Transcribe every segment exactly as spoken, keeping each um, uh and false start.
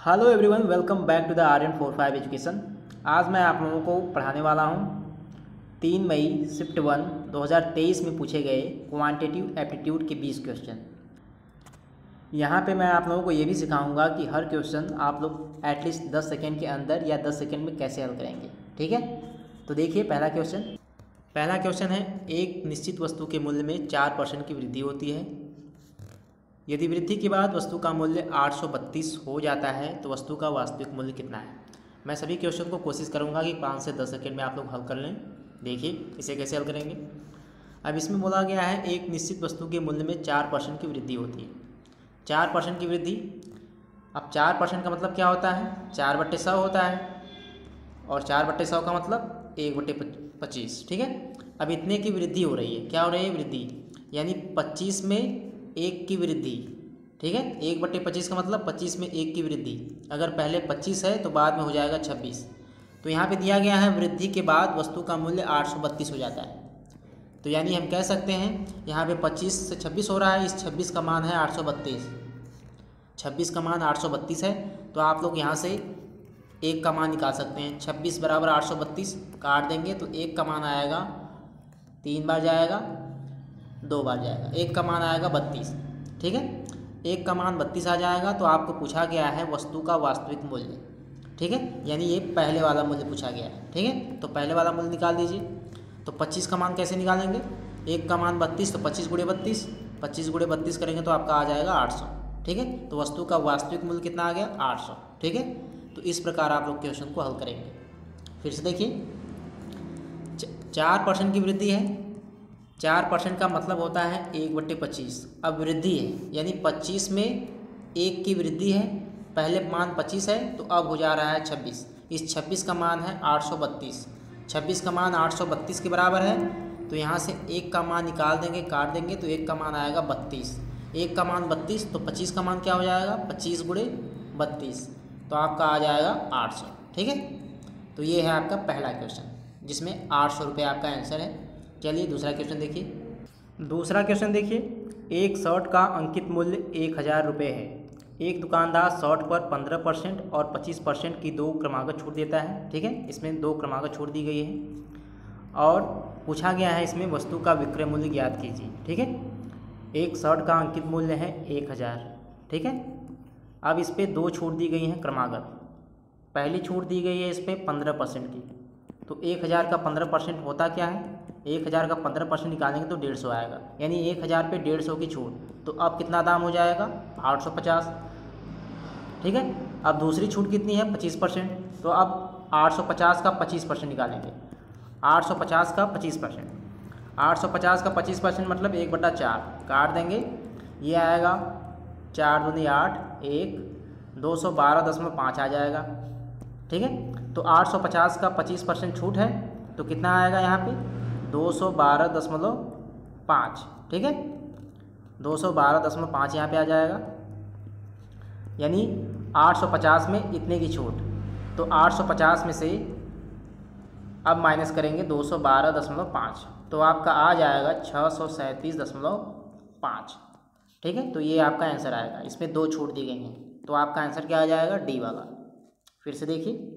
Hello everyone, welcome back to the R N four five education. आज मैं आप लोगों को पढ़ाने वाला हूँ तीन मई शिफ्ट वन दो हज़ार तेईस में पूछे गए क्वांटिटेटिव एप्टीट्यूड के बीस क्वेश्चन। यहाँ पे मैं आप लोगों को ये भी सिखाऊंगा कि हर क्वेश्चन आप लोग एटलीस्ट दस सेकेंड के अंदर या दस सेकेंड में कैसे हल करेंगे। ठीक है, तो देखिए पहला क्वेश्चन पहला क्वेश्चन है, एक निश्चित वस्तु के मूल्य में चार परसेंट की वृद्धि होती है। यदि वृद्धि के बाद वस्तु का मूल्य आठ सौ बत्तीस हो जाता है तो वस्तु का वास्तविक मूल्य कितना है। मैं सभी क्वेश्चन को कोशिश करूंगा कि पाँच से दस सेकंड में आप लोग हल कर लें। देखिए इसे कैसे हल करेंगे। अब इसमें बोला गया है एक निश्चित वस्तु के मूल्य में चार परसेंट की वृद्धि होती है। चार परसेंट की वृद्धि, अब चार परसेंट का मतलब क्या होता है, चार बट्टे सौ होता है, और चार बट्टे सौ का मतलब एक बट्टे पच्चीस। ठीक है, अब इतने की वृद्धि हो रही है, क्या हो रही है, वृद्धि, यानी पच्चीस में एक की वृद्धि। ठीक है, एक बट्टे पच्चीस का मतलब पच्चीस में एक की वृद्धि। अगर पहले पच्चीस है तो बाद में हो जाएगा छब्बीस। तो यहाँ पे दिया गया है वृद्धि के बाद वस्तु का मूल्य आठ सौ बत्तीस हो जाता है। तो यानी हम कह सकते हैं यहाँ पे पच्चीस से छब्बीस हो रहा है, इस छब्बीस का मान है आठ सौ बत्तीस। छब्बीस का मान आठ सौ बत्तीस है, तो आप लोग यहाँ से एक का मान निकाल सकते हैं। छब्बीस बराबर आठ सौ बत्तीस काट देंगे तो एक का मान आएगा, तीन बार जाएगा, दो बार जाएगा, एक का मान आएगा बत्तीस। ठीक है, एक का मान बत्तीस आ जाएगा। तो आपको पूछा गया है वस्तु का वास्तविक मूल्य। ठीक है, यानी ये पहले वाला मूल्य पूछा गया है। ठीक है, तो पहले वाला मूल्य निकाल दीजिए। तो पच्चीस का मान कैसे निकालेंगे, एक का मान बत्तीस, तो पच्चीस गुणे बत्तीस, पच्चीस गुणे बत्तीस करेंगे तो आपका आ जाएगा आठ सौ। ठीक है, तो वस्तु का वास्तविक मूल्य कितना आ गया, आठ सौ। ठीक है, तो इस प्रकार आप लोग क्वेश्चन को हल करेंगे। फिर से देखिए, चार परसेंट की वृद्धि है। चार परसेंट का मतलब होता है एक बट्टे पच्चीस। अब वृद्धि है यानी पच्चीस में एक की वृद्धि है। पहले मान पच्चीस है तो अब हो जा रहा है छब्बीस। इस छब्बीस का मान है आठ सौ बत्तीस। छब्बीस का मान आठ सौ बत्तीस के बराबर है, तो यहाँ से एक का मान निकाल देंगे, काट देंगे तो एक का मान आएगा बत्तीस। एक का मान बत्तीस, तो पच्चीस का मान क्या हो जाएगा, पच्चीस गुणे बत्तीस, तो आपका आ जाएगा आठ सौ। ठीक है, तो ये है आपका पहला क्वेश्चन जिसमें आठ सौ रुपये आपका आंसर है। चलिए दूसरा क्वेश्चन देखिए। दूसरा क्वेश्चन देखिए, एक शर्ट का अंकित मूल्य एक हज़ार रुपये है। एक दुकानदार शर्ट पर पंद्रह परसेंट और पच्चीस परसेंट की दो क्रमागत छूट देता है। ठीक है, इसमें दो क्रमागत छूट दी गई है और पूछा गया है इसमें वस्तु का विक्रय मूल्य ज्ञात कीजिए। ठीक है, एक शर्ट का अंकित मूल्य है एक हज़ार। ठीक है, अब इस पर दो छूट दी गई हैं क्रमागत। पहली छूट दी गई है इस पर पंद्रह परसेंट की। तो एक हज़ार का पंद्रह परसेंट होता क्या है, एक हज़ार का पंद्रह परसेंट निकालेंगे तो डेढ़ सौ आएगा, यानी एक हज़ार पे डेढ़ सौ की छूट। तो अब कितना दाम हो जाएगा, आठ सौ पचास। ठीक है, अब दूसरी छूट कितनी है, पच्चीस परसेंट। तो अब आठ सौ पचास का पच्चीस परसेंट निकालेंगे। आठ सौ पचास का पच्चीस परसेंट, आठ सौ पचास का पच्चीस परसेंट मतलब एक बटा चार, काट देंगे, ये आएगा चार दूनी आठ, एक दो सौ बारह दशमलव पाँच आ जाएगा। ठीक है, तो आठ सौ पचास का पच्चीस परसेंट छूट है तो कितना आएगा यहाँ पे, दो सौ बारह दशमलव पाँच। ठीक है, दो सौ बारह दशमलव पाँच यहाँ पे आ जाएगा, यानी आठ सौ पचास में इतने की छूट। तो आठ सौ पचास में से अब माइनस करेंगे दो सौ बारह दशमलव पाँच, तो आपका आ जाएगा छः सौ सैंतीस दशमलव पाँच। ठीक है, तो ये आपका आंसर आएगा। इसमें दो छूट दी गई हैं, तो आपका आंसर क्या आ जाएगा, डी वाला। फिर से देखिए,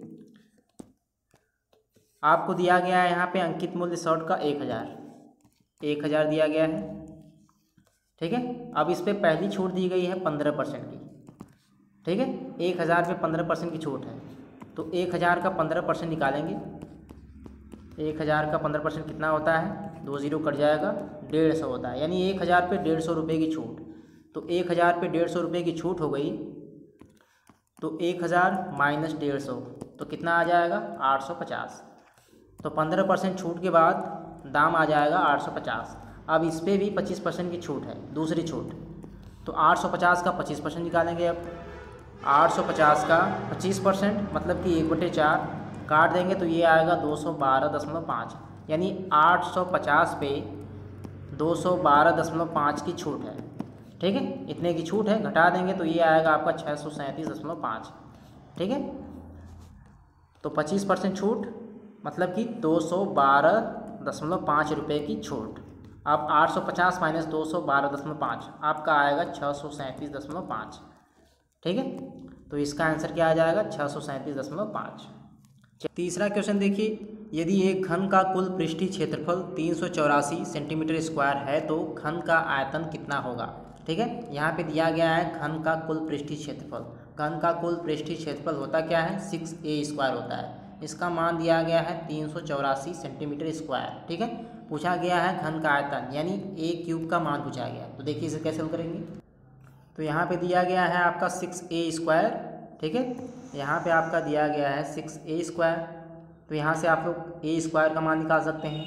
आपको दिया गया है यहाँ पे अंकित मूल्य शर्ट का एक हज़ार एक हज़ार दिया गया है। ठीक है, अब इस पर पहली छूट दी गई है पंद्रह परसेंट की। ठीक है, एक हज़ार पे पंद्रह परसेंट की छूट है, तो एक हज़ार का पंद्रह परसेंट निकालेंगे। एक हज़ार का पंद्रह परसेंट कितना होता है, दो जीरो कट जाएगा, डेढ़ सौ होता है, यानी एक हज़ार पे डेढ़ सौ रुपये की छूट। तो एक हज़ार पे डेढ़ सौ रुपये की छूट हो गई, तो एक हज़ार माइनस डेढ़ सौ, तो कितना आ जाएगा, आठ सौ पचास। तो पंद्रह परसेंट छूट के बाद दाम आ जाएगा आठ सौ पचास। अब इस पर भी पच्चीस परसेंट की छूट है, दूसरी छूट। तो आठ सौ पचास का पच्चीस परसेंट निकालेंगे। अब आठ सौ पचास का पच्चीस परसेंट मतलब कि एक बटे चार, काट देंगे तो ये आएगा दो सौ बारह दशमलव पाँच, यानी आठ सौ पचास पे दो सौ बारह दशमलव पाँच की छूट है। ठीक है, इतने की छूट है, घटा देंगे तो ये आएगा आपका छः सौ सैंतीस दशमलव पाँच। ठीक है, तो पच्चीस परसेंट छूट मतलब कि दो सौ बारह दशमलव पाँच रुपये की छूट। अब आठ सौ पचास माइनस दो सौ बारह दशमलव पाँच आपका आएगा छः सौ सैंतीस दशमलव पाँच। ठीक है, तो इसका आंसर क्या आ जाएगा, छः सौ सैंतीस दशमलव पाँच। तीसरा क्वेश्चन देखिए, यदि एक घन का कुल पृष्ठीय क्षेत्रफल तीन सौ चौरासी सेंटीमीटर स्क्वायर है तो घन का आयतन कितना होगा। ठीक है, यहाँ पे दिया गया है घन का कुल पृष्ठीय क्षेत्रफल। घन का कुल पृष्ठीय क्षेत्रफल होता क्या है, सिक्स ए स्क्वायर होता है। इसका मान दिया गया है तीन सौ चौरासी सेंटीमीटर स्क्वायर। ठीक है, पूछा गया है घन का आयतन यानी ए क्यूब का मान पूछा गया। तो देखिए इसे कैसे हल करेंगे। तो यहाँ पे दिया गया है आपका सिक्स ए स्क्वायर। ठीक है, यहाँ पे आपका दिया गया है सिक्स ए स्क्वायर। तो यहाँ से आप लोग ए स्क्वायर का मान निकाल सकते हैं।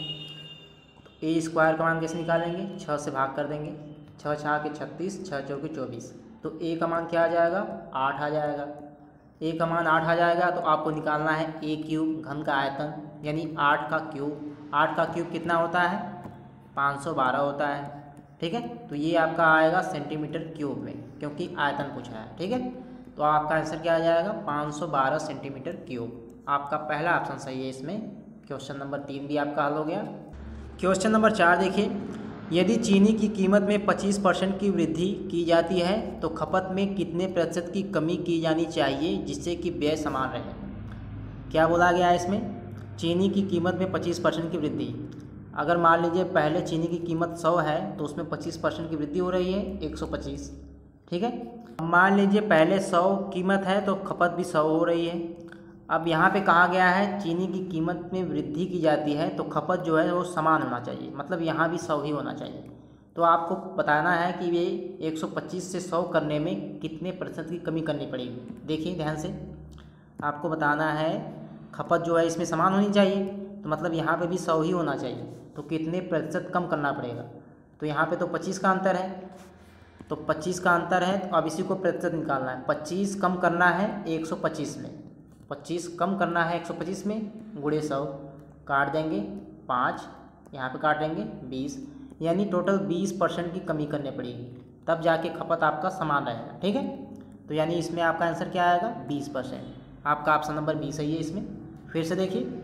तो ए स्क्वायर का मान कैसे निकालेंगे, छः से भाग कर देंगे, छः छः के छत्तीस, छः चौके चौबीस। तो ए का मान क्या आ जाएगा, आठ आ जाएगा। ए का मान आठ आ जाएगा तो आपको निकालना है ए क्यूब, घन का आयतन यानी आठ का क्यूब। आठ का क्यूब कितना होता है, पाँच सौ बारह होता है। ठीक है, तो ये आपका आएगा सेंटीमीटर क्यूब में क्योंकि आयतन पूछा है। ठीक है, तो आपका आंसर क्या आ जाएगा, पाँच सौ बारह सेंटीमीटर क्यूब। आपका पहला ऑप्शन सही है इसमें। क्वेश्चन नंबर तीन भी आपका हल हो गया। क्वेश्चन नंबर चार देखिए, यदि चीनी की कीमत में पच्चीस परसेंट की वृद्धि की जाती है तो खपत में कितने प्रतिशत की कमी की जानी चाहिए जिससे कि व्यय समान रहे। क्या बोला गया है इसमें, चीनी की कीमत में पच्चीस परसेंट की वृद्धि। अगर मान लीजिए पहले चीनी की कीमत सौ है तो उसमें पच्चीस परसेंट की वृद्धि हो रही है, एक सौ पच्चीस। ठीक है, मान लीजिए पहले सौ कीमत है तो खपत भी सौ हो रही है। अब यहाँ पे कहा गया है चीनी की कीमत में वृद्धि की जाती है तो खपत जो है वो समान होना चाहिए, मतलब यहाँ भी सौ ही होना चाहिए। तो आपको बताना है कि ये एक सौ पच्चीस से सौ करने में कितने प्रतिशत की कमी करनी पड़ेगी। देखिए ध्यान से, आपको बताना है खपत जो है इसमें समान होनी चाहिए तो मतलब यहाँ पे भी सौ ही होना चाहिए। तो कितने प्रतिशत कम करना पड़ेगा, तो यहाँ पे तो पच्चीस का अंतर है, तो पच्चीस का अंतर है तो अब इसी को प्रतिशत निकालना है। पच्चीस कम करना है एक सौ पच्चीस में, पच्चीस कम करना है एक सौ पच्चीस में, गुणे सौ, काट देंगे पाँच, यहाँ पे काट देंगे बीस, यानी टोटल बीस परसेंट की कमी करनी पड़ेगी तब जाके खपत आपका समान रहेगा। ठीक है, तो यानी इसमें आपका आंसर क्या आएगा, बीस परसेंट। आपका ऑप्शन नंबर बी सही है इसमें। फिर से देखिए,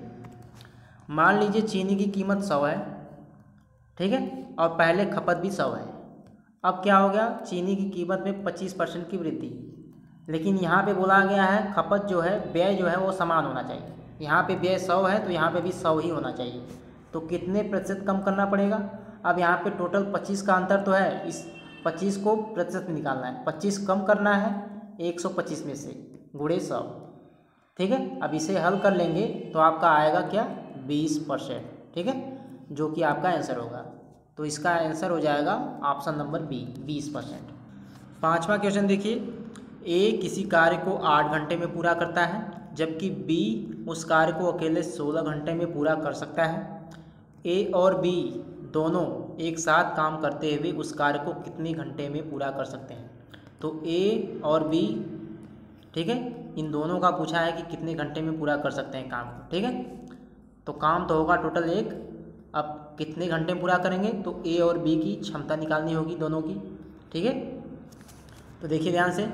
मान लीजिए चीनी की कीमत सौ है, ठीक है, और पहले खपत भी सौ है। अब क्या हो गया, चीनी की कीमत में पच्चीस परसेंट की वृद्धि, लेकिन यहाँ पे बोला गया है खपत जो है, व्यय जो है वो समान होना चाहिए। यहाँ पे व्यय सौ है तो यहाँ पे भी सौ ही होना चाहिए। तो कितने प्रतिशत कम करना पड़ेगा। अब यहाँ पे टोटल पच्चीस का अंतर तो है, इस पच्चीस को प्रतिशत निकालना है। पच्चीस कम करना है एक सौ पच्चीस में से, गुणे सौ। ठीक है, अब इसे हल कर लेंगे तो आपका आएगा क्या, बीस परसेंट। ठीक है, जो कि आपका आंसर होगा। तो इसका आंसर हो जाएगा ऑप्शन नंबर बी, बीस परसेंट। पाँचवा क्वेश्चन देखिए, ए किसी कार्य को आठ घंटे में पूरा करता है जबकि बी उस कार्य को अकेले सोलह घंटे में पूरा कर सकता है। ए और बी दोनों एक साथ काम करते हुए उस कार्य को कितने घंटे में पूरा कर सकते हैं। तो ए और बी, ठीक है, इन दोनों का पूछा है कि कितने घंटे में पूरा कर सकते हैं काम को। ठीक है, तो काम तो होगा टोटल एक, अब कितने घंटे में पूरा करेंगे तो ए और बी की क्षमता निकालनी होगी दोनों की। ठीक है, तो देखिए ध्यान से,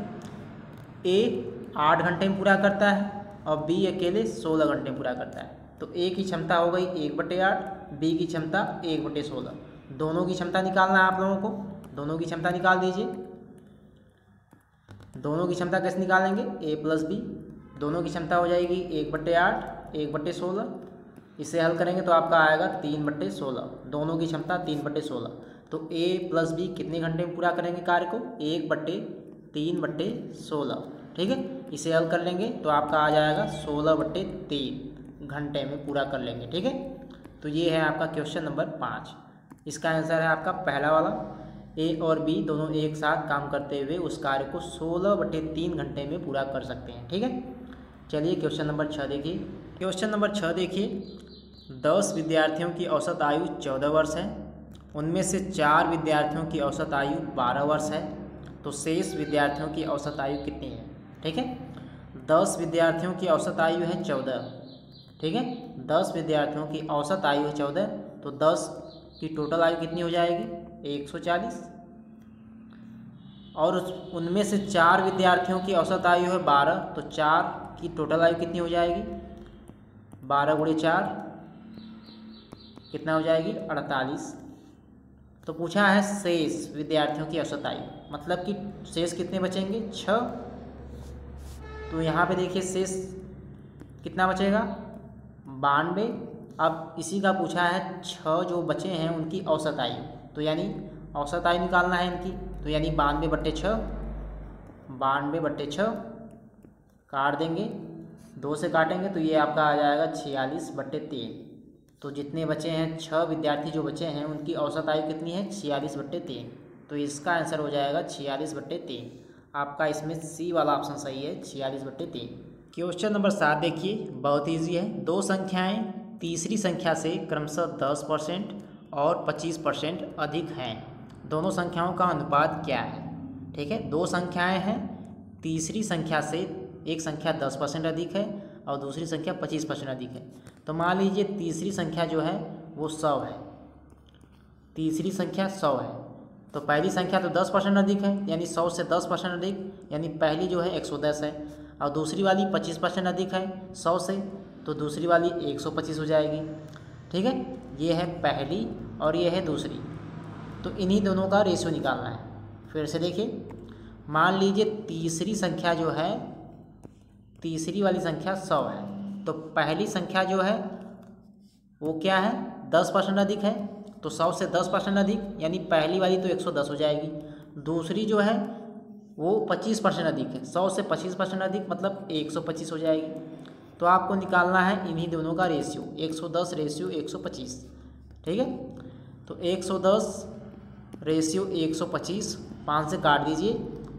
ए आठ घंटे में पूरा करता है और बी अकेले सोलह घंटे में पूरा करता है। तो ए की क्षमता हो गई एक बटे आठ, बी की क्षमता एक बटे सोलह। दोनों की क्षमता निकालना है आप लोगों को, दोनों की क्षमता निकाल दीजिए। दोनों की क्षमता कैसे निकालेंगे, ए प्लस बी, दोनों की क्षमता हो जाएगी एक बटे आठ, एक बटे सोलह। इसे हल करेंगे तो आपका आएगा तीन बटे सोलह, दोनों की क्षमता तीन बटे सोलह। तो ए प्लस बी कितने घंटे में पूरा करेंगे कार्य को, एक बटे तीन बटे सोलह। ठीक है, इसे हल कर लेंगे तो आपका आ जाएगा सोलह बटे तीन घंटे में पूरा कर लेंगे। ठीक है, तो ये है आपका क्वेश्चन नंबर पाँच। इसका आंसर है आपका पहला वाला, ए और बी दोनों एक साथ काम करते हुए उस कार्य को सोलह बटे तीन घंटे में पूरा कर सकते हैं। ठीक है, चलिए क्वेश्चन नंबर छः देखिए। क्वेश्चन नंबर छः देखिए, दस विद्यार्थियों की औसत आयु चौदह वर्ष है, उनमें से चार विद्यार्थियों की औसत आयु बारह वर्ष है, तो शेष विद्यार्थियों की औसत आयु कितनी है। ठीक है, दस विद्यार्थियों की औसत आयु है चौदह। ठीक है, दस विद्यार्थियों की औसत आयु है चौदह, तो दस की टोटल आयु कितनी हो जाएगी, एक सौ चालीस। और उस उनमें से चार विद्यार्थियों की औसत आयु है बारह, तो चार की टोटल आयु कितनी हो जाएगी, बारह गुणे चार कितना हो जाएगी, अड़तालीस। तो पूछा है शेष विद्यार्थियों की औसत आयु, मतलब कि शेष कितने बचेंगे, छः। तो यहाँ पे देखिए शेष कितना बचेगा, बानवे। अब इसी का पूछा है छः जो बचे हैं उनकी औसत आयु, तो यानी औसत आयु निकालना है इनकी, तो यानी बानवे बट्टे छः, बानवे बट्टे छः काट देंगे, दो से काटेंगे तो ये आपका आ जाएगा छियालीस बट्टे तीन। तो जितने बचे हैं छः विद्यार्थी जो बचे हैं उनकी औसत आयु कितनी है, छियालीस बट्टे तीन। तो इसका आंसर हो जाएगा छियालीस बट्टे तीन। आपका इसमें सी वाला ऑप्शन सही है, छियालीस बट्टे तीन। क्वेश्चन नंबर सात देखिए, बहुत ईजी है। दो संख्याएं तीसरी संख्या से क्रमशः दस परसेंट और पच्चीस परसेंट अधिक हैं, दोनों संख्याओं का अनुपात क्या है। ठीक है, दो संख्याएं हैं, तीसरी संख्या से एक संख्या दस परसेंट अधिक है और दूसरी संख्या पच्चीस परसेंट अधिक है। तो मान लीजिए तीसरी संख्या जो है वो सौ है, तीसरी संख्या सौ है, तो पहली संख्या तो दस परसेंट अधिक है, यानी सौ से दस परसेंट अधिक, यानी पहली जो है एक सौ दस है, और दूसरी वाली पच्चीस परसेंट अधिक है सौ से, तो दूसरी वाली एक सौ पच्चीस हो जाएगी। ठीक है, ये है पहली और ये है दूसरी, तो इन्हीं दोनों का रेशियो निकालना है। फिर से देखिए, मान लीजिए तीसरी संख्या जो है, तीसरी वाली संख्या सौ है, तो पहली संख्या जो है वो क्या है, दस परसेंट अधिक है, तो सौ से दस परसेंट अधिक, यानी पहली वाली तो एक सौ दस हो जाएगी। दूसरी जो है वो पच्चीस परसेंट अधिक है, सौ से पच्चीस परसेंट अधिक मतलब एक सौ पच्चीस हो जाएगी। तो आपको निकालना है इन्हीं दोनों का रेशियो, एक सौ दस रेशियो एक सौ पच्चीस। ठीक है, तो एक सौ दस रेशियो एक सौ पच्चीस, पाँच से काट दीजिए,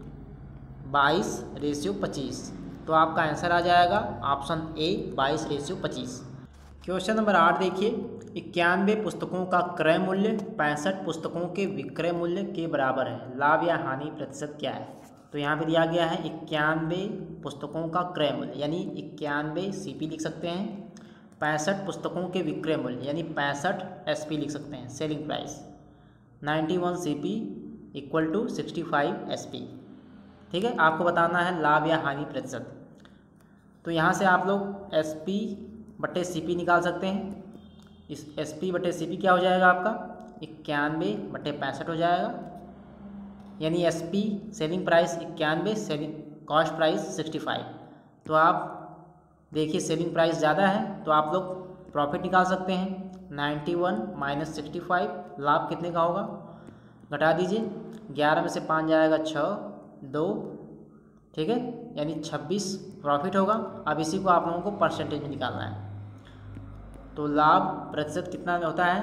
बाईस रेशियो पच्चीस, तो आपका आंसर आ जाएगा ऑप्शन ए, बाईस रेशियो पच्चीस। क्वेश्चन नंबर आठ देखिए, इक्यानवे पुस्तकों का क्रय मूल्य पैंसठ पुस्तकों के विक्रय मूल्य के बराबर है, लाभ या हानि प्रतिशत क्या है। तो यहाँ पे दिया गया है इक्यानवे पुस्तकों का क्रय मूल्य, यानी इक्यानवे सी पी लिख सकते हैं, पैंसठ पुस्तकों के विक्रय मूल्य यानी पैंसठ एस पी लिख सकते हैं, selling price, ninety one C P equal to sixty five S P. ठीक है, आपको बताना है लाभ या हानि प्रतिशत। तो यहाँ से आप लोग एस पी बटे सी पी निकाल सकते हैं। इस एस पी बटे सी पी क्या हो जाएगा आपका, इक्यानवे बटे पैंसठ हो जाएगा, यानी एस पी सेलिंग प्राइस इक्यानवे, selling cost price sixty five. तो आप देखिए सेलिंग प्राइस ज़्यादा है तो आप लोग प्रॉफिट निकाल सकते हैं, ninety one minus sixty five, लाभ कितने का होगा, घटा दीजिए, ग्यारह में से पाँच जाएगा छः, दो, ठीक है, यानी छब्बीस प्रॉफिट होगा। अब इसी को आप लोगों को परसेंटेज में निकालना है। तो लाभ प्रतिशत कितना होता है,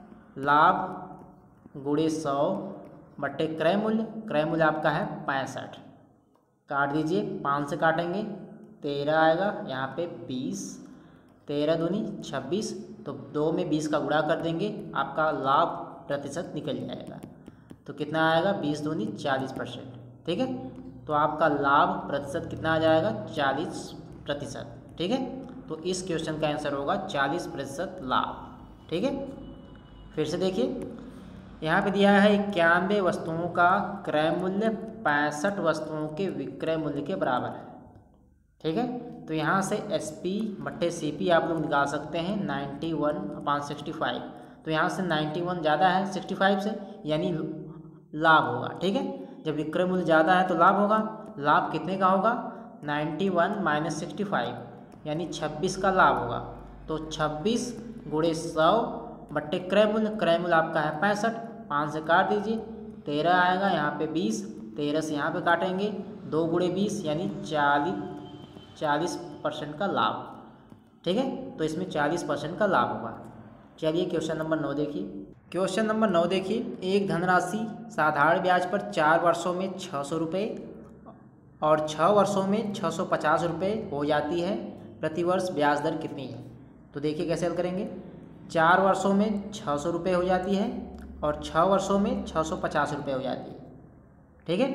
लाभ गुणे सौ बट्टे क्रय मूल्य, क्रय मूल्य आपका है पैंसठ, काट दीजिए, पाँच से काटेंगे, तेरह आएगा, यहाँ पे बीस, तेरह दूनी छब्बीस, तो दो में बीस का गुणा कर देंगे, आपका लाभ प्रतिशत निकल जाएगा। तो कितना आएगा, बीस दूनी चालीस परसेंट। ठीक है, तो आपका लाभ प्रतिशत कितना आ जाएगा, चालीस प्रतिशत। ठीक है, तो इस क्वेश्चन का आंसर होगा चालीस प्रतिशत लाभ। ठीक है, फिर से देखिए, यहाँ पे दिया है इक्यानवे वस्तुओं का क्रय मूल्य पैंसठ वस्तुओं के विक्रय मूल्य के बराबर है। ठीक है, तो यहाँ से एस पी बट्टे सी पी आप लोग निकाल सकते हैं, ninety one upon sixty five. तो यहाँ से नाइन्टी वन ज़्यादा है सिक्सटी फाइव से, यानी लाभ होगा। ठीक है, जब विक्रय मूल्य ज़्यादा है तो लाभ होगा, लाभ कितने का होगा, ninety one minus sixty five, यानी छब्बीस का लाभ होगा। तो छब्बीस गुणे सौ बट्टे क्रय मूल्य, क्रय मूल्य आपका है पैंसठ, पाँच से काट दीजिए, तेरह आएगा, यहाँ पे बीस, तेरह से यहाँ पे काटेंगे, दो गुणे बीस यानी चालीस, चालीस परसेंट का लाभ। ठीक है, तो इसमें चालीस परसेंट का लाभ होगा। चलिए क्वेश्चन नंबर नौ देखिए। क्वेश्चन नंबर नौ देखिए, एक धनराशि साधारण ब्याज पर चार वर्षों में छः सौ रुपये और छः वर्षों में छः सौ पचास रुपये हो जाती है, प्रतिवर्ष ब्याज दर कितनी है। तो देखिए कैसे हल करेंगे, चार वर्षों में छः सौ रुपये हो जाती है और छः वर्षों में छः सौ पचास रुपये हो जाती है। ठीक है,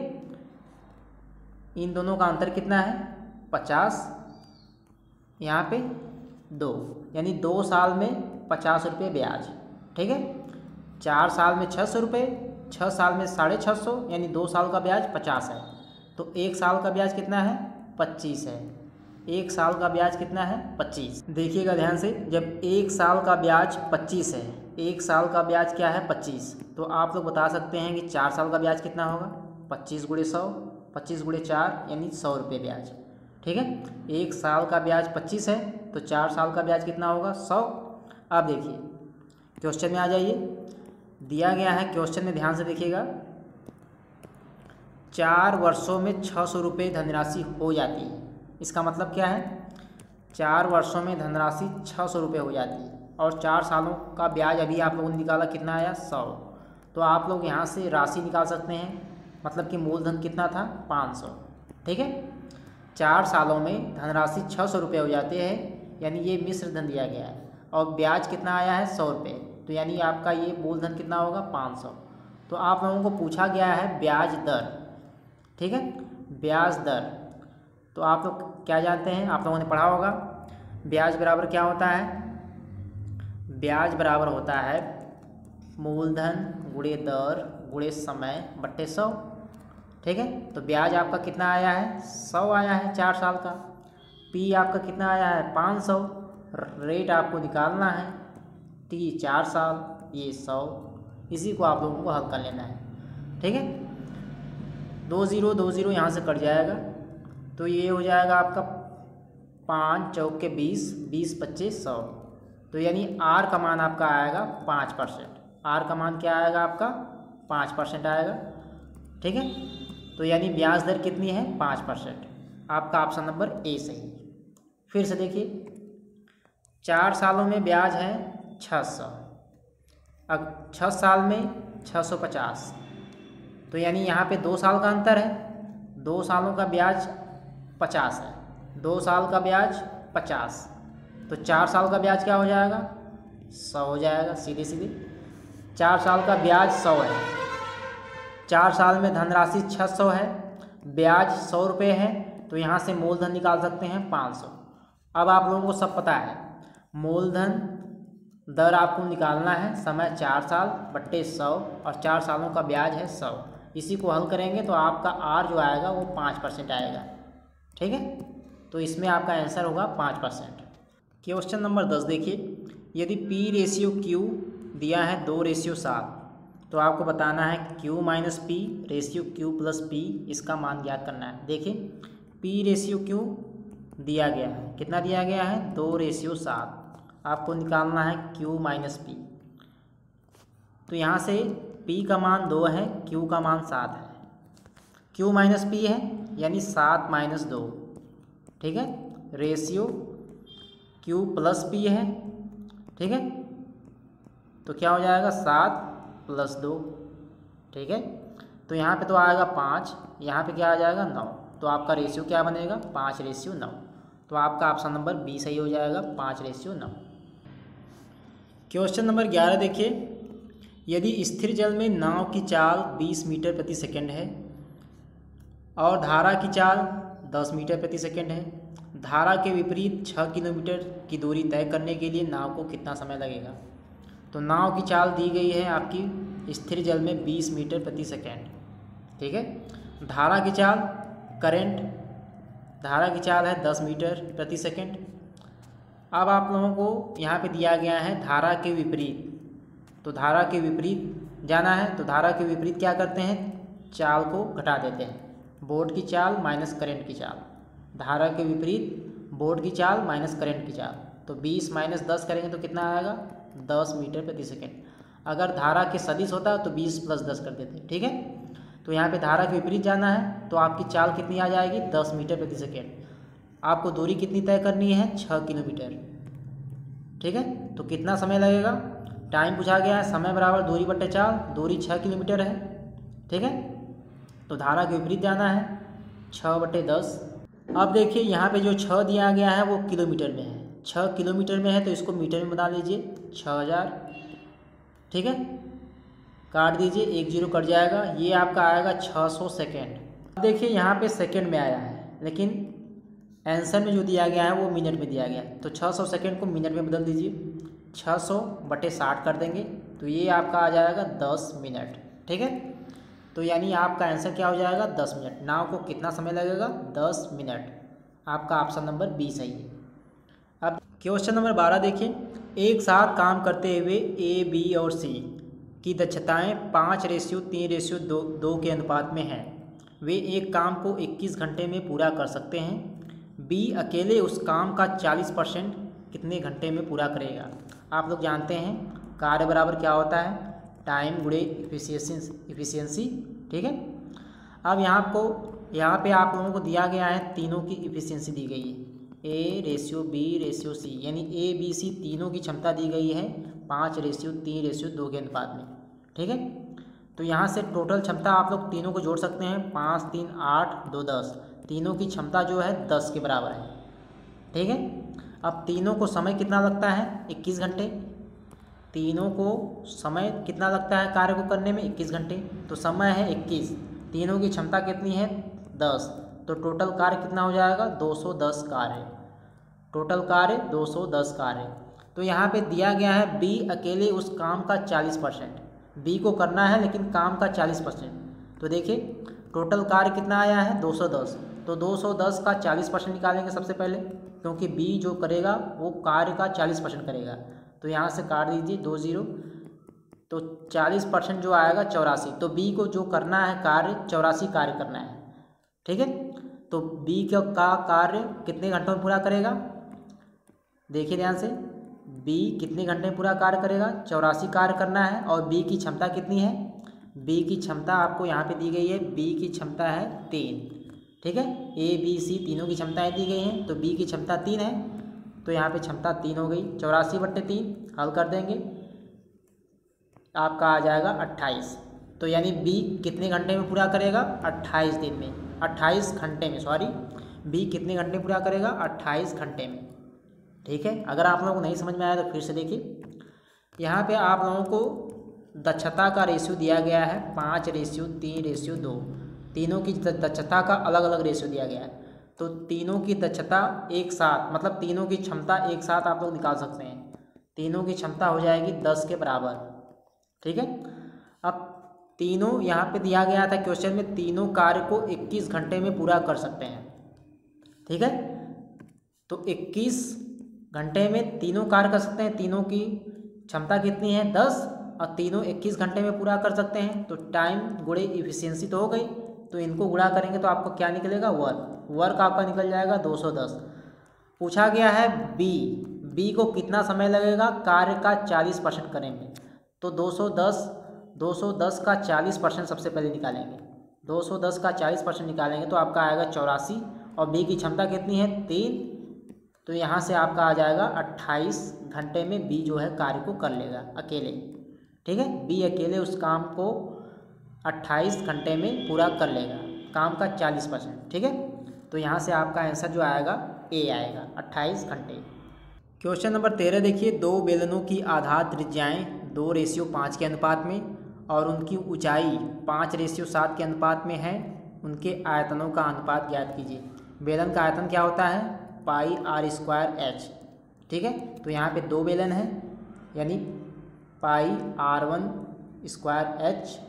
इन दोनों का अंतर कितना है, पचास, यहाँ पे दो, यानी दो साल में पचास रुपये ब्याज। ठीक है, चार साल में छः सौ रुपये, छः साल में साढ़े छः सौ, यानी दो साल का ब्याज पचास है। तो एक साल का ब्याज कितना है, पच्चीस है। एक साल का ब्याज कितना है, पच्चीस। देखिएगा ध्यान से, जब एक साल का ब्याज पच्चीस है, एक साल का ब्याज क्या है, पच्चीस, तो आप लोग बता सकते हैं कि चार साल का ब्याज कितना होगा, पच्चीस गुणे सौ, पच्चीस गुणे चार यानी सौ रुपये ब्याज। ठीक है। एक साल का ब्याज पच्चीस है तो चार साल का ब्याज कितना होगा, सौ। अब देखिए क्वेश्चन में आ जाइए, दिया गया है क्वेश्चन में, ध्यान से देखिएगा। चार वर्षों में छः सौ रुपये धनराशि हो जाती है। इसका मतलब क्या है, चार वर्षों में धनराशि छः सौ रुपये हो जाती है और चार सालों का ब्याज अभी आप लोगों ने निकाला कितना आया, सौ। तो आप लोग यहाँ से राशि निकाल सकते हैं, मतलब कि मूलधन कितना था, पाँच सौ। ठीक है, चार सालों में धनराशि छः सौ रुपये हो जाते हैं, यानी ये मिश्र धन दिया गया है और ब्याज कितना आया है, सौ रुपये। तो यानी आपका ये मूलधन कितना होगा, पाँच सौ। तो आप लोगों को पूछा गया है ब्याज दर। ठीक है, ब्याज दर तो आप लोग क्या जानते हैं, आप लोगों ने पढ़ा होगा, ब्याज बराबर क्या होता है, ब्याज बराबर होता है मूलधन गुणे दर गुणे समय बट्टे सौ। ठीक है, तो ब्याज आपका कितना आया है, सौ आया है चार साल का। पी आपका कितना आया है, पाँच सौ। रेट आपको निकालना है, टी चार साल, ये सौ। इसी को आप लोगों को हल कर लेना है। ठीक है, दो ज़ीरो दो ज़ीरो यहाँ से कट जाएगा तो ये हो जाएगा आपका पाँच चौक के बीस, बीस पच्चीस सौ। तो यानी आर का मान आपका आएगा पाँच परसेंट। आर का मान क्या आएगा आपका, पाँच परसेंट आएगा। ठीक है, तो यानी ब्याज दर कितनी है, पाँच परसेंट। आपका ऑप्शन नंबर ए सही। फिर से देखिए, चार सालों में ब्याज है छः सौ, अब छः साल में छः सौ पचास। तो यानी यहाँ पे दो साल का अंतर है, दो सालों का ब्याज पचास है, दो साल का ब्याज पचास। तो चार साल का ब्याज क्या हो जाएगा, सौ हो जाएगा, सीधे सीधे। चार साल का ब्याज सौ है, चार साल में धनराशि छः सौ है, ब्याज सौ रुपये है, तो यहाँ से मूलधन निकाल सकते हैं पाँच सौ। अब आप लोगों को सब पता है, मूलधन दर आपको निकालना है, समय चार साल बट्टे सौ और चार सालों का ब्याज है सौ। इसी को हल करेंगे तो आपका आर जो आएगा वो पाँच परसेंट आएगा। ठीक है, तो इसमें आपका आंसर होगा पाँच परसेंट। क्वेश्चन नंबर दस देखिए, यदि पी रेशियो क्यू दिया है दो रेशियो सात, तो आपको बताना है Q minus P ratio Q plus P, इसका मान ज्ञात करना है। देखिए पी रेशियो क्यू दिया गया है, कितना दिया गया है, दो रेशियो सात। आपको निकालना है क्यू माइनस पी। तो यहाँ से पी का मान दो है, क्यू का मान सात है, क्यू माइनस पी है यानी सात माइनस दो। ठीक है, रेशियो क्यू प्लस पी है। ठीक है, तो क्या हो जाएगा, सात प्लस दो। ठीक है, तो यहाँ पे तो आएगा पाँच, यहाँ पे क्या आ जाएगा, नौ। तो आपका रेशियो क्या बनेगा, पाँच रेशियो नौ। तो आपका ऑप्शन नंबर बी सही हो जाएगा, पाँच रेशियो नौ। क्वेश्चन नंबर ग्यारह देखिए, यदि स्थिर जल में नाव की चाल बीस मीटर प्रति सेकंड है और धारा की चाल दस मीटर प्रति सेकंड है, धारा के विपरीत छः किलोमीटर की दूरी तय करने के लिए नाव को कितना समय लगेगा। तो नाव की चाल दी गई है आपकी स्थिर जल में बीस मीटर प्रति सेकंड। ठीक है, धारा की चाल, करंट धारा की चाल है दस मीटर प्रति सेकंड। अब आप लोगों को यहाँ पे दिया गया है धारा के विपरीत, तो धारा के विपरीत जाना है। तो धारा के विपरीत क्या करते हैं, चाल को घटा देते हैं, बोर्ड की चाल माइनस करंट की चाल। धारा के विपरीत बोर्ड की चाल माइनस करंट की चाल, तो बीस माइनस दस करेंगे तो कितना आएगा, दस मीटर प्रति सेकंड। अगर धारा के सदिश होता तो बीस प्लस दस कर देते। ठीक है, तो यहाँ पे धारा के विपरीत जाना है, तो आपकी चाल कितनी आ जाएगी, दस मीटर प्रति सेकंड। आपको दूरी कितनी तय करनी है, छः किलोमीटर। ठीक है, तो कितना समय लगेगा, टाइम पूछा गया है, समय बराबर दूरी बट्टे चाल, दूरी छः किलोमीटर है। ठीक है, तो धारा के विपरीत जाना है, छः बट्टे दस। अब देखिए यहाँ पे जो छः दिया गया है वो किलोमीटर में है, छः किलोमीटर में है तो इसको मीटर में बना लीजिए, छः हज़ार। ठीक है, काट दीजिए, एक जीरो कट जाएगा, ये आपका आएगा छः सौ सेकेंड। अब देखिए यहाँ पे सेकेंड में आया है, लेकिन आंसर में जो दिया गया है वो मिनट में दिया गया है। तो छः सौ सेकेंड को मिनट में बदल दीजिए, छः सौ बटे साठ कर देंगे तो ये आपका आ जाएगा दस मिनट। ठीक है, तो यानी आपका आंसर क्या हो जाएगा, दस मिनट। नाव को कितना समय लगेगा, दस मिनट। आपका ऑप्शन नंबर बी सही है। अब क्वेश्चन नंबर बारह देखिए, एक साथ काम करते हुए ए, बी और सी की दक्षताएं पाँच रेशियो तीन रेशियो दो दो के अनुपात में हैं। वे एक काम को इक्कीस घंटे में पूरा कर सकते हैं। बी अकेले उस काम का चालीस परसेंट कितने घंटे में पूरा करेगा। आप लोग जानते हैं कार्य बराबर क्या होता है, टाइम गुणे इफिशियंसी इफिशियंसी ठीक है। अब यहाँ आपको यहाँ पे आप लोगों को दिया गया है तीनों की इफिशियंसी दी गई है, A ratio B ratio C, यानी ए बी सी तीनों की क्षमता दी गई है पाँच रेशियो तीन रेशियो दो के अनुपात में, ठीक है। तो यहाँ से टोटल क्षमता आप लोग तीनों को जोड़ सकते हैं, पाँच तीन आठ दो दस, तीनों की क्षमता जो है दस के बराबर है, ठीक है। अब तीनों को समय कितना लगता है, इक्कीस घंटे, तीनों को समय कितना लगता है कार्य को करने में, इक्कीस घंटे, तो समय है इक्कीस, तीनों की क्षमता कितनी है दस, तो टोटल कार्य कितना हो जाएगा दो सौ दस कार्य, टोटल कार्य दो सौ दस कार्य। तो यहाँ पे दिया गया है बी अकेले उस काम का चालीस परसेंट, बी को करना है लेकिन काम का चालीस परसेंट, तो देखिए टोटल कार्य कितना आया है दो सौ दस, तो दो सौ दस का चालीस परसेंट निकालेंगे सबसे पहले, क्योंकि बी जो करेगा वो कार्य का चालीस परसेंट करेगा, तो यहाँ से काट दीजिए दो जीरो, तो चालीस परसेंट जो आएगा चौरासी, तो बी को जो करना है कार्य चौरासी कार्य करना है, ठीक है। तो बी का कार्य कितने घंटों में पूरा करेगा, देखिए ध्यान से, बी कितने घंटे में पूरा कार्य करेगा, चौरासी कार्य करना है, और बी की क्षमता कितनी है, बी की क्षमता आपको यहाँ पे दी गई है, बी की क्षमता है तीन, ठीक है। ए बी सी तीनों की क्षमताएँ दी गई हैं, तो बी की क्षमता तीन है, तो यहाँ पे क्षमता तीन हो गई, चौरासी बट्टे तीन हल कर देंगे, आपका आ जाएगा अट्ठाईस, तो यानी बी कितने घंटे में पूरा करेगा, अट्ठाईस दिन में, अट्ठाईस घंटे में, सॉरी बी कितने घंटे पूरा करेगा, अट्ठाईस घंटे में, ठीक है। अगर आप लोगों को नहीं समझ में आया तो फिर से देखिए, यहाँ पे आप लोगों को दक्षता का रेशियो दिया गया है पाँच रेशियो तीन रेशियो दो, तीनों की दक्षता का अलग अलग रेशियो दिया गया है, तो तीनों की दक्षता एक साथ, मतलब तीनों की क्षमता एक साथ आप लोग निकाल सकते हैं, तीनों की क्षमता हो जाएगी दस के बराबर, ठीक है। अब तीनों यहाँ पे दिया गया था क्वेश्चन में, तीनों कार्य को इक्कीस घंटे में पूरा कर सकते हैं, ठीक है। तो इक्कीस घंटे में तीनों कार्य कर सकते हैं, तीनों की क्षमता कितनी है दस, और तीनों इक्कीस घंटे में पूरा कर सकते हैं, तो टाइम गुणे इफिशियंसी तो हो गई, तो इनको गुणा करेंगे तो आपको क्या निकलेगा, वर्क, वर्क आपका निकल जाएगा दो सौ दस। पूछा गया है बी, बी को कितना समय लगेगा कार्य का चालीस परसेंट करेंगे, तो दो सौ दस दो सौ दस का चालीस परसेंट सबसे पहले निकालेंगे, दो सौ दस का चालीस परसेंट निकालेंगे तो आपका आएगा चौरासी, और बी की क्षमता कितनी है तीन, तो यहाँ से आपका आ जाएगा अट्ठाईस घंटे में बी जो है कार्य को कर लेगा अकेले, ठीक है। बी अकेले उस काम को अट्ठाईस घंटे में पूरा कर लेगा, काम का चालीस परसेंट, ठीक है। तो यहाँ से आपका आंसर जो आएगा ए आएगा, अट्ठाईस घंटे। क्वेश्चन नंबर तेरह देखिए, दो बेलनों की आधार त्रिज्याएँ दो रेशियो पाँच के अनुपात में और उनकी ऊंचाई पाँच रेशियो सात के अनुपात में है, उनके आयतनों का अनुपात ज्ञात कीजिए। बेलन का आयतन क्या होता है, पाई आर स्क्वायर एच, ठीक है। तो यहाँ पे दो बेलन है, यानी pi R one square H,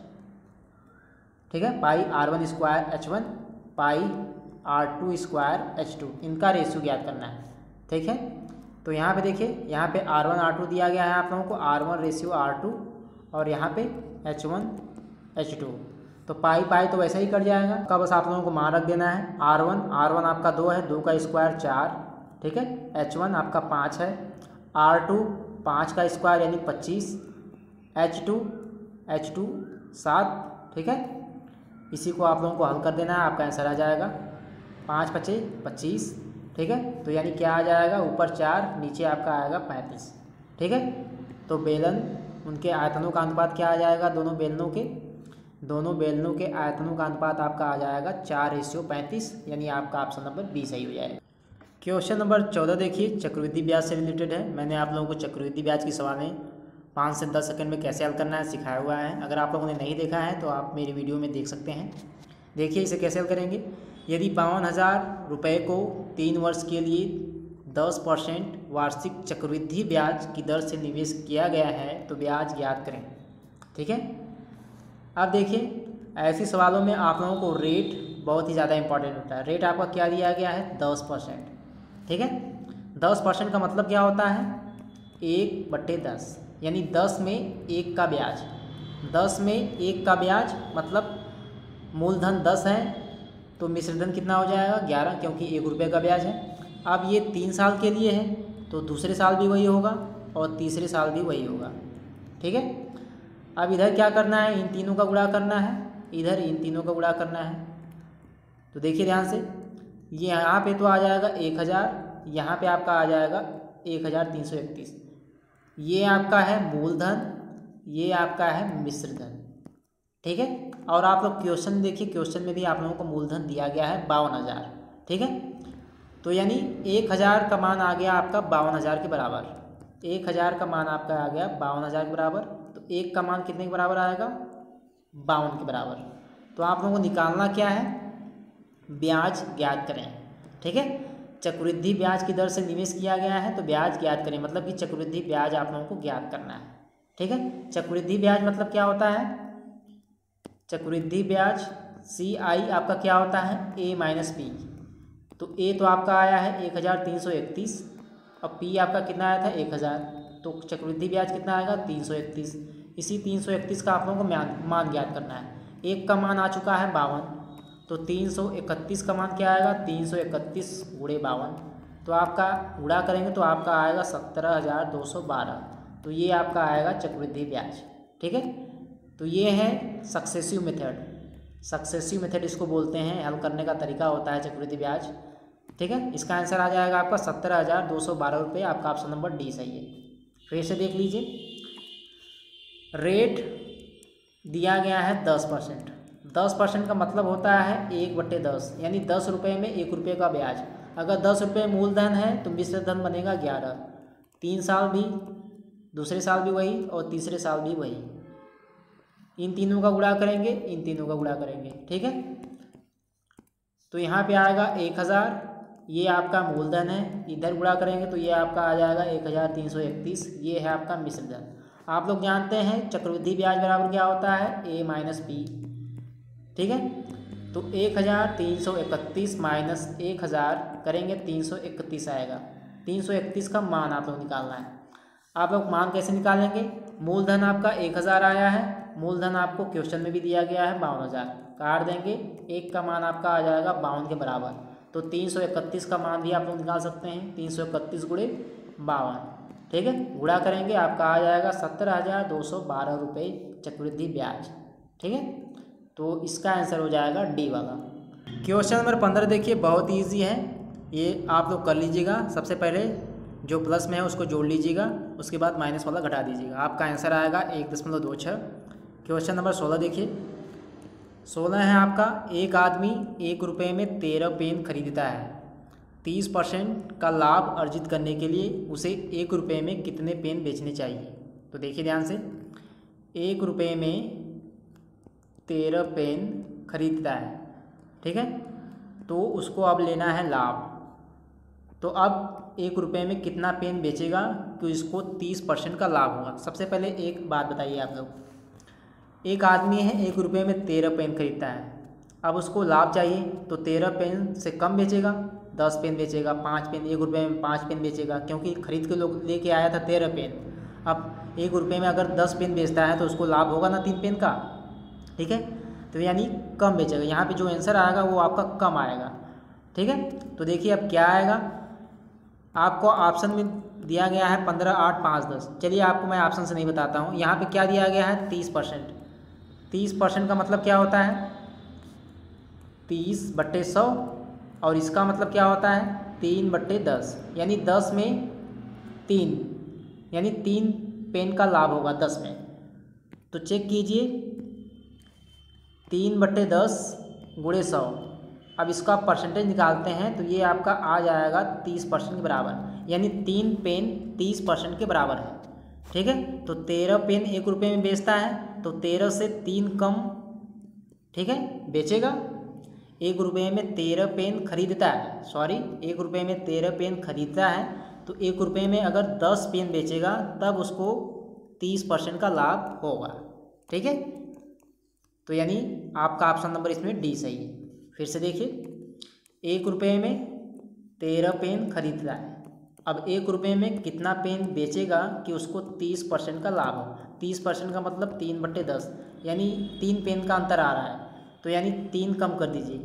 ठीक है, pi R one square H one, pi R two square H two, इनका रेशियो ज्ञात करना है, ठीक है। तो यहाँ पे देखिए, यहाँ पे आर वन आर टू दिया गया है आप लोगों को, R one ratio R two, और यहाँ पे एच वन एच टू, तो पाई पाई तो वैसे ही कट जाएगा, का बस आप लोगों को मान रख देना है, आर वन आर वन आपका दो है, दो का स्क्वायर चार, ठीक है, एच वन आपका पाँच है, आर टू पाँच का स्क्वायर यानी पच्चीस, एच टू एच टू सात, ठीक है। इसी को आप लोगों को हल कर देना है, आपका आंसर आ जाएगा पाँच पच्चीस पच्चीस, ठीक है। तो यानी क्या आ जाएगा, ऊपर चार नीचे आपका आएगा पैंतीस, ठीक है। तो बेलन उनके आयतनों का अनुपात क्या आ जाएगा, दोनों बेलनों के दोनों बेलनों के आयतनों का अनुपात आपका आ जाएगा चार रेशियो पैंतीस, यानी आपका ऑप्शन नंबर बी सही हो जाएगा। क्वेश्चन नंबर चौदह देखिए, चक्रवृद्धि ब्याज से रिलेटेड है। मैंने आप लोगों को चक्रवृद्धि ब्याज की सवालें पाँच से दस सेकंड में कैसे हल करना है सिखाया हुआ है, अगर आप लोगों ने नहीं देखा है तो आप मेरी वीडियो में देख सकते हैं। देखिए इसे कैसे हल करेंगे, यदि बावन हज़ार रुपये को तीन वर्ष के लिए दस परसेंट वार्षिक चक्रवृद्धि ब्याज की दर से निवेश किया गया है तो ब्याज ज्ञात करें, ठीक है। अब देखिए ऐसे सवालों में आप लोगों को रेट बहुत ही ज़्यादा इंपॉर्टेंट होता है। रेट आपका क्या दिया गया है, दस परसेंट, ठीक है। दस परसेंट का मतलब क्या होता है, एक बट्टे दस, यानी दस में एक का ब्याज, दस में एक का ब्याज मतलब मूलधन दस है, तो मिश्र धन कितना हो जाएगा ग्यारह, क्योंकि एक रुपये का ब्याज है। अब ये तीन साल के लिए है तो दूसरे साल भी वही होगा और तीसरे साल भी वही होगा। ठीक है, अब इधर क्या करना है, इन तीनों का गुणा करना है, इधर इन तीनों का गुणा करना है। तो देखिए ध्यान से, ये यहाँ पे तो आ जाएगा एक हज़ार, यहाँ पे आपका आ जाएगा एक हज़ार तीन सौ इकतीस। ये आपका है मूलधन, ये आपका है मिश्र धन। ठीक है, और आप लोग क्वेश्चन देखिए, क्वेश्चन में भी आप लोगों को मूलधन दिया गया है बावन हज़ार। ठीक है, तो यानी एक हज़ार का मान आ गया आपका बावन हज़ार के बराबर। एक हज़ार का मान आपका आ गया बावन हज़ार के बराबर, तो एक का मान कितने के बराबर आएगा, बावन के बराबर। तो आप लोगों को निकालना क्या है, ब्याज ज्ञात करें। ठीक है, चक्रवृद्धि ब्याज की दर से निवेश किया गया है तो ब्याज ज्ञात करें, मतलब कि चक्रवृद्धि ब्याज आप लोगों को ज्ञात करना है। ठीक है, चक्रवृद्धि ब्याज मतलब क्या होता है, चक्रवृद्धि ब्याज सी आई आपका क्या होता है, ए माइनस पी। तो ए तो आपका आया है एक हज़ार तीन सौ इकतीस और पी आपका कितना आया था एक हज़ार, तो चक्रवृद्धि ब्याज कितना आएगा तीन सौ इकतीस। इसी तीन सौ इकतीस का आप लोगों को मान मान ज्ञात करना है। एक का मान आ चुका है बावन, तो तीन सौ इकतीस का मान क्या आएगा, तीन सौ इकतीस गुणे बावन, तो आपका गुणा करेंगे तो आपका आएगा सत्रह हज़ार दो सौ बारह। तो ये आपका आएगा चक्रवृद्धि ब्याज। ठीक है, तो ये है सक्सेसिव मेथड। सक्सेसिव मेथड इसको बोलते हैं, हल करने का तरीका होता है चक्रवृद्धि ब्याज। ठीक है, इसका आंसर आ जाएगा आपका सत्रह हज़ार दो सौ बारह रुपये। आपका ऑप्शन नंबर डी सही है। फिर से देख लीजिए, रेट दिया गया है दस परसेंट। दस परसेंट का मतलब होता है एक बट्टे दस, यानी दस रुपये में एक रुपये का ब्याज। अगर दस रुपये मूलधन है तो मिश्र धन बनेगा ग्यारह। तीन साल भी, दूसरे साल भी वही और तीसरे साल भी वही। इन तीनों का गुणा करेंगे, इन तीनों का गुणा करेंगे। ठीक है, तो यहाँ पे आएगा एक हज़ार, ये आपका मूलधन है, इधर गुणा करेंगे तो ये आपका आ जाएगा एक हज़ार तीन सौ इकतीस। ये है आपका मिश्र धन। आप लोग जानते हैं चक्रवृद्धि ब्याज बराबर क्या होता है, ए माइनस पी। ठीक है, तो एक हज़ार तीन सौ इकतीस माइनस एक हज़ार करेंगे तीन सौ इकतीस आएगा। तीन सौ इकतीस का मान आप लोग निकालना है। आप लोग मान कैसे निकालेंगे, मूलधन आपका एक हज़ार आया है, मूलधन आपको क्वेश्चन में भी दिया गया है बावन हज़ार, काट देंगे, एक का मान आपका आ जाएगा बावन के बराबर। तो तीन सौ इकतीस का मान भी आप लोग निकाल सकते हैं, तीन सौ इकतीस गुणे बावन। ठीक है, गुणा करेंगे आपका आ जाएगा सत्रह हज़ार दो सौ बारह रुपये चक्रवृद्धि ब्याज। ठीक है, तो इसका आंसर हो जाएगा डी वाला। क्वेश्चन नंबर पंद्रह देखिए, बहुत ईजी है, ये आप लोग कर लीजिएगा। सबसे पहले जो प्लस में है उसको जोड़ लीजिएगा, उसके बाद माइनस वाला घटा दीजिएगा। आपका आंसर आएगा एक दशमलव दो छः। क्वेश्चन नंबर सोलह देखिए, सोलह है आपका, एक आदमी एक रुपये में तेरह पेन खरीदता है। तीस परसेंट का लाभ अर्जित करने के लिए उसे एक रुपये में कितने पेन बेचने चाहिए। तो देखिए ध्यान से, एक रुपये में तेरह पेन खरीदता है। ठीक है, तो उसको अब लेना है लाभ। तो अब एक रुपये में कितना पेन बेचेगा तो इसको तीस परसेंट का लाभ होगा। सबसे पहले एक बात बताइए आप लोग, एक आदमी है एक रुपये में तेरह पेन खरीदता है, अब उसको लाभ चाहिए तो तेरह पेन से कम बेचेगा, दस पेन बेचेगा, पाँच पेन, एक रुपये में पाँच पेन बेचेगा, क्योंकि खरीद के लोग लेके आया था तेरह पेन। अब एक रुपये में अगर दस पेन बेचता है तो उसको लाभ होगा ना तीन पेन का। ठीक है, तो यानी कम बेचेगा। यहाँ पे जो आंसर आएगा वो आपका कम आएगा। ठीक है, तो देखिए अब क्या आएगा, आपको ऑप्शन में दिया गया है पंद्रह, आठ, पाँच, दस। चलिए आपको मैं ऑप्शन से नहीं बताता हूँ। यहाँ पे क्या दिया गया है, तीस परसेंट। तीस परसेंट का मतलब क्या होता है, तीस बट्टे सौ, और इसका मतलब क्या होता है, तीन बट्टे दस, यानी दस में तीन, यानी तीन पेन का लाभ होगा दस में। तो चेक कीजिए, तीन बट्टे दस गुणे सौ। अब इसका परसेंटेज निकालते हैं तो ये आपका आ जाएगा तीस परसेंट के बराबर, यानी तीन पेन तीस परसेंट के बराबर है। ठीक है, तो तेरह पेन एक रुपये में बेचता है तो तेरह से तीन कम, ठीक है, बेचेगा। एक रुपये में तेरह पेन खरीदता है, सॉरी एक रुपये में तेरह पेन खरीदता है, तो एक रुपये में अगर दस पेन बेचेगा तब उसको तीस परसेंट का लाभ होगा। ठीक है, तो यानी आपका ऑप्शन नंबर इसमें डी सही है। फिर से देखिए, एक रुपये में तेरह पेन खरीदता है, अब एक रुपये में कितना पेन बेचेगा कि उसको तीस परसेंट का लाभ हो। तीस परसेंट का मतलब तीन बट्टे दस, यानी तीन पेन का अंतर आ रहा है, तो यानी तीन कम कर दीजिए,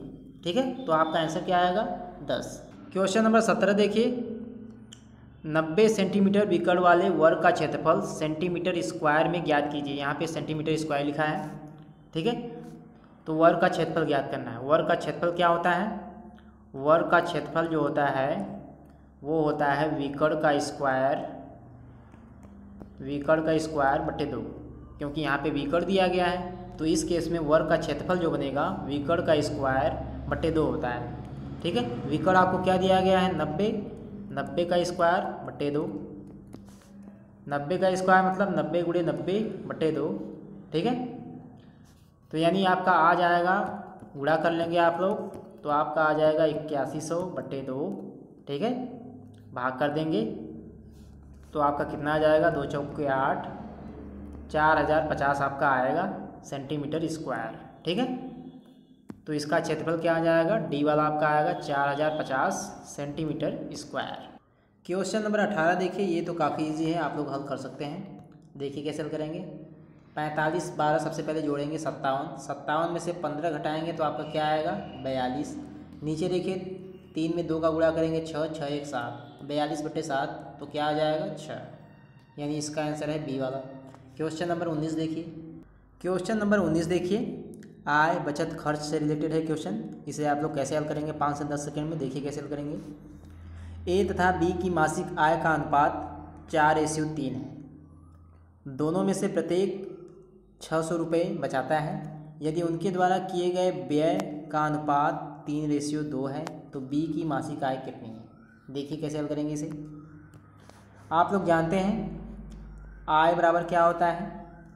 ठीक है, तो आपका आंसर क्या आएगा दस। क्वेश्चन नंबर सत्रह देखिए, नब्बे सेंटीमीटर विकर्ण वाले वर्ग का क्षेत्रफल सेंटीमीटर स्क्वायर में ज्ञात कीजिए। यहाँ पे सेंटीमीटर स्क्वायर लिखा है, ठीक है, तो वर्ग का क्षेत्रफल ज्ञात करना है। वर्ग का क्षेत्रफल क्या होता है? वर्ग का क्षेत्रफल जो होता है वो होता है विकर्ण का स्क्वायर, विकर्ण का स्क्वायर बटे दो, क्योंकि यहाँ पे विकर्ण दिया गया है तो इस केस में वर्ग का क्षेत्रफल जो बनेगा विकर्ण का स्क्वायर बटे दो होता है, ठीक है। विकर्ण आपको क्या दिया गया है? नब्बे, नब्बे का स्क्वायर बटे दो, नब्बे का स्क्वायर मतलब नब्बे गुणे नब्बे बटे दो, ठीक है। तो यानी आपका आ जाएगा, गुणा कर लेंगे आप लोग तो आपका आ जाएगा इक्यासी सौ बटे दो, ठीक है, भाग कर देंगे तो आपका कितना आ जाएगा? दो चौके आठ, चार हज़ार पचास आपका आएगा सेंटीमीटर स्क्वायर, ठीक है। तो इसका क्षेत्रफल क्या आ जाएगा? डी वाला आपका आएगा चार हज़ार पचास सेंटीमीटर स्क्वायर। क्वेश्चन नंबर अठारह देखिए, ये तो काफ़ी इजी है, आप लोग हल कर सकते हैं। देखिए कैसे हल करेंगे। पैंतालीस बारह सबसे पहले जोड़ेंगे सत्तावन, सत्तावन में से पंद्रह घटाएंगे तो आपका क्या आएगा? बयालीस। नीचे देखिए तीन में दो का गुणा करेंगे छः, छः एक सात, बयालीस बटे सात तो क्या आ जाएगा? छः, यानी इसका आंसर है बी वाला। क्वेश्चन नंबर उन्नीस देखिए, क्वेश्चन नंबर उन्नीस देखिए, आय बचत खर्च से रिलेटेड है क्वेश्चन। इसे आप लोग कैसे हल करेंगे? पाँच से दस सेकंड में देखिए कैसे हल करेंगे। ए तथा बी की मासिक आय का अनुपात चार रेशियो तीन है। दोनों में से प्रत्येक छः सौ रुपये बचाता है। यदि उनके द्वारा किए गए व्यय का अनुपात तीन रेशियो दो है तो बी की मासिक आय कितनी है? देखिए कैसे हल करेंगे इसे। आप लोग जानते हैं आय बराबर क्या होता है?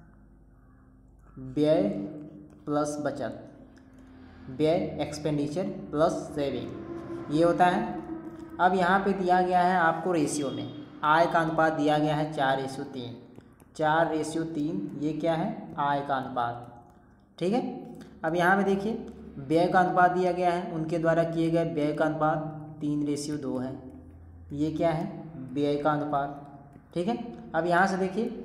व्यय प्लस बचत, व्यय एक्सपेंडिचर प्लस सेविंग, ये होता है। अब यहाँ पे दिया गया है आपको रेशियो में, आय का अनुपात दिया गया है चार रेशियो तीन, चार रेशियो तीन ये क्या है? आय का अनुपात, ठीक है। अब यहाँ पे देखिए व्यय का अनुपात दिया गया है, उनके द्वारा किए गए व्यय का अनुपात तीन रेशियो दो है, ये क्या है? व्यय का अनुपात, ठीक है। अब यहाँ से देखिए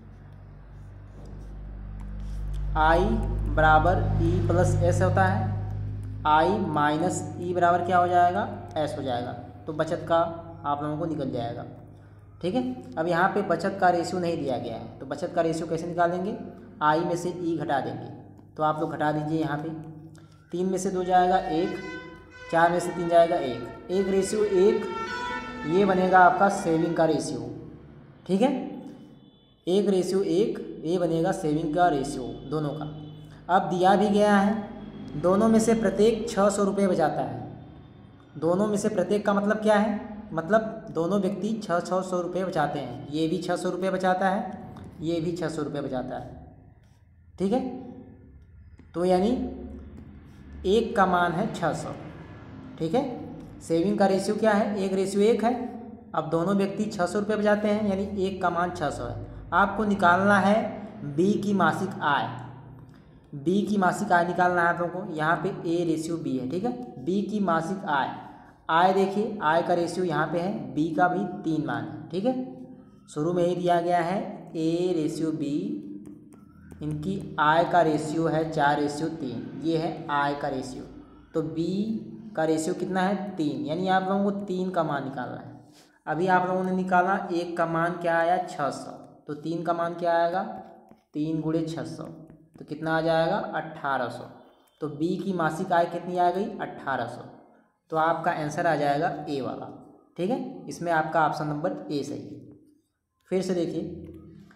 आई बराबर ई प्लस एस होता है, आई माइनस ई बराबर क्या हो जाएगा? एस हो जाएगा, तो बचत का आप लोगों को निकल जाएगा, ठीक है। अब यहाँ पे बचत का रेशियो नहीं दिया गया है तो बचत का रेशियो कैसे निकालेंगे? आई में से ई घटा देंगे, तो आप लोग घटा दीजिए। यहाँ पे तीन में से दो जाएगा एक, चार में से तीन जाएगा एक, एक रेशियो एक, ये बनेगा आपका सेविंग का रेशियो, ठीक है। एक रेशियो एक ये बनेगा सेविंग का रेशियो दोनों का। अब दिया भी गया है दोनों में से प्रत्येक छः सौ रुपये बचाता है। दोनों में से प्रत्येक का मतलब क्या है? मतलब दोनों व्यक्ति छः छः सौ रुपये बचाते हैं, ये भी छः सौ रुपये बचाता है, ये भी छः सौ रुपये बचाता है, ठीक है। तो यानी एक का मान है छः सौ, ठीक है। सेविंग का रेशियो क्या है? एक रेशियो एक है। अब दोनों व्यक्ति छः सौ रुपये बचाते हैं यानी एक का मान छः सौ है। आपको निकालना है बी की मासिक आय, बी की मासिक आय निकालना है आप लोगों को। यहाँ पे ए रेशियो बी है, ठीक है। बी की मासिक आय, आय देखिए आय का रेशियो यहाँ पे है, बी का भी तीन मान है, ठीक है। शुरू में ही दिया गया है ए रेशियो बी, इनकी आय का रेशियो है चार रेशियो तीन, ये है आय का रेशियो। तो बी का रेशियो कितना है? तीन, यानी आप लोगों को तीन का मान निकालना है। अभी आप लोगों ने निकाला एक का मान क्या आया? छः सौ, तो तीन का मान क्या आएगा? तीन गुणे छः सौ तो कितना आ जाएगा? अट्ठारह सौ। तो बी की मासिक आय कितनी आ गई? अट्ठारह सौ। तो आपका आंसर आ जाएगा ए वाला, ठीक है। इसमें आपका ऑप्शन नंबर ए सही है। फिर से देखिए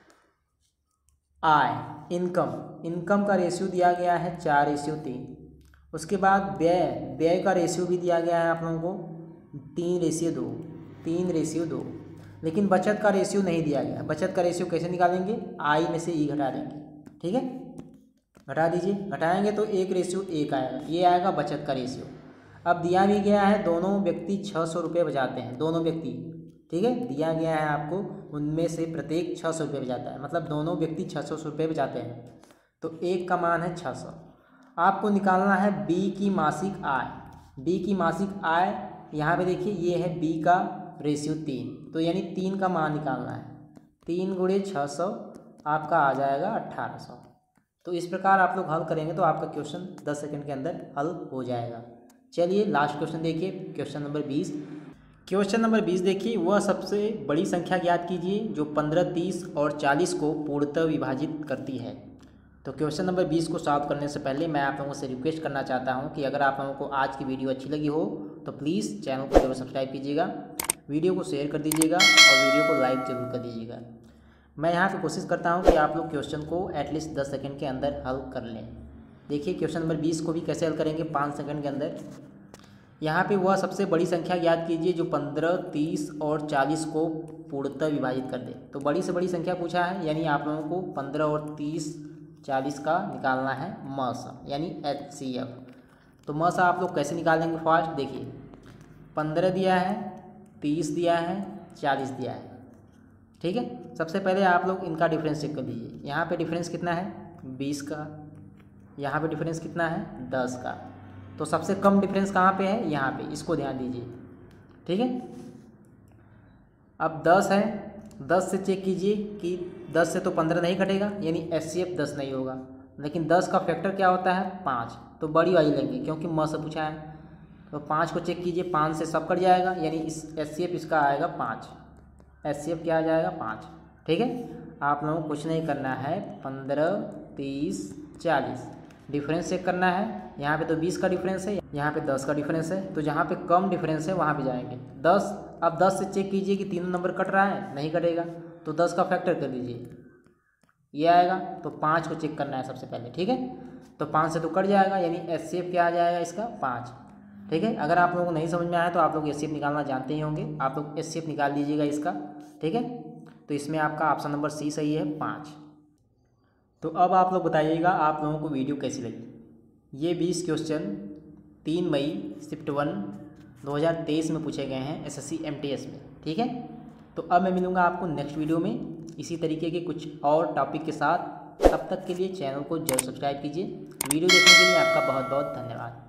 आय, इनकम, इनकम का रेशियो दिया गया है चार रेशियो तीन। उसके बाद व्यय, व्यय का रेशियो भी दिया गया है आप लोगों को तीन रेशियो दो, तीन रेशियो दो। लेकिन बचत का रेशियो नहीं दिया गया। बचत का रेशियो कैसे निकालेंगे? आई में से ई घटा देंगे, ठीक है। घटा दीजिए, घटाएंगे तो एक रेशियो एक आएगा, ये आएगा बचत का रेशियो। अब दिया भी गया है दोनों व्यक्ति छः सौ रुपये बचाते हैं, दोनों व्यक्ति, ठीक है। दिया गया है आपको उनमें से प्रत्येक छः सौ रुपये बचाता है, मतलब दोनों व्यक्ति छः सौ रुपये बचाते हैं, तो एक का मान है छः सौ। आपको निकालना है बी की मासिक आय। बी की मासिक आय यहाँ पे देखिए ये है बी का रेशियो तीन, तो यानी तीन का मान निकालना है। तीन गुणे छः सौ आपका आ जाएगा अट्ठारह सौ। तो इस प्रकार आप लोग हल करेंगे तो आपका क्वेश्चन दस सेकंड के अंदर हल हो जाएगा। चलिए लास्ट क्वेश्चन देखिए, क्वेश्चन नंबर बीस। क्वेश्चन नंबर बीस देखिए, वह सबसे बड़ी संख्या ज्ञात कीजिए जो पंद्रह, तीस और चालीस को पूर्णतः विभाजित करती है। तो क्वेश्चन नंबर बीस को सॉल्व करने से पहले मैं आप लोगों से रिक्वेस्ट करना चाहता हूं कि अगर आप लोगों को आज की वीडियो अच्छी लगी हो तो प्लीज़ चैनल को जरूर सब्सक्राइब कीजिएगा, वीडियो को शेयर कर दीजिएगा और वीडियो को लाइक जरूर कर दीजिएगा। मैं यहाँ पे कोशिश करता हूँ कि आप लोग क्वेश्चन को एटलीस्ट दस सेकंड के अंदर हल कर लें। देखिए क्वेश्चन नंबर बीस को भी कैसे हल करेंगे पाँच सेकंड के अंदर। यहाँ पे वह सबसे बड़ी संख्या याद कीजिए जो पंद्रह, तीस और चालीस को पूर्णतः विभाजित कर दे। तो बड़ी से बड़ी संख्या पूछा है, यानी आप लोगों को पंद्रह और तीस, चालीस का निकालना है मसा, यानी एच सी एफ। तो मसा आप लोग कैसे निकालेंगे फास्ट देखिए, पंद्रह दिया है, तीस दिया है, चालीस दिया है, ठीक है। सबसे पहले आप लोग इनका डिफरेंस चेक कर लीजिए। यहाँ पे डिफरेंस कितना है बीस का, यहाँ पे डिफरेंस कितना है दस का। तो सबसे कम डिफरेंस कहाँ पे है, यहाँ पे, इसको ध्यान दीजिए, ठीक है। अब दस है, दस से चेक कीजिए कि दस से तो पंद्रह नहीं कटेगा, यानी एच सी एफ दस नहीं होगा। लेकिन दस का फैक्टर क्या होता है पाँच, तो बड़ी वाली लेंगे क्योंकि म से पूछा है। तो पाँच को चेक कीजिए, पाँच से सब कट जाएगा, यानी इस एच सी एफ इसका आएगा पाँच, एच सी एफ क्या आ जाएगा पाँच, ठीक है। आप लोगों को कुछ नहीं करना है, पंद्रह, तीस, चालीस डिफरेंस चेक करना है। यहाँ पे तो बीस का डिफरेंस है, यहाँ पे दस का डिफरेंस है, तो जहाँ पे कम डिफरेंस है वहाँ पे जाएंगे। दस, अब दस से चेक कीजिए कि तीनों नंबर कट रहा है, नहीं कटेगा, तो दस का फैक्टर कर दीजिए, ये आएगा। तो पाँच को चेक करना है सबसे पहले, ठीक है। तो पाँच से तो कट जाएगा, यानी एच सी एफ क्या आ जाएगा इसका पाँच, ठीक है। अगर आप लोगों को नहीं समझ में आया तो आप लोग एच सी एफ निकालना जानते ही होंगे, आप लोग एच सी एफ निकाल दीजिएगा इसका, ठीक है। तो इसमें आपका ऑप्शन नंबर सी सही है, पाँच। तो अब आप लोग बताइएगा आप लोगों को वीडियो कैसी लगी। ये बीस क्वेश्चन तीन मई शिफ्ट वन दो हज़ार तेईस में पूछे गए हैं S S C M T S में, ठीक है। तो अब मैं मिलूँगा आपको नेक्स्ट वीडियो में इसी तरीके के कुछ और टॉपिक के साथ। तब तक के लिए चैनल को जरूर सब्सक्राइब कीजिए। वीडियो देखने के लिए आपका बहुत बहुत धन्यवाद।